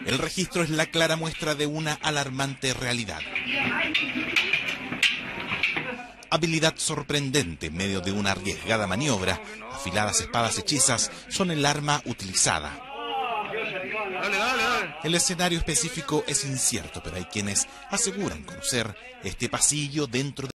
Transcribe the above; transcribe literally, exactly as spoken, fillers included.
El registro es la clara muestra de una alarmante realidad. Habilidad sorprendente en medio de una arriesgada maniobra. Afiladas espadas hechizas son el arma utilizada. El escenario específico es incierto, pero hay quienes aseguran conocer este pasillo dentro de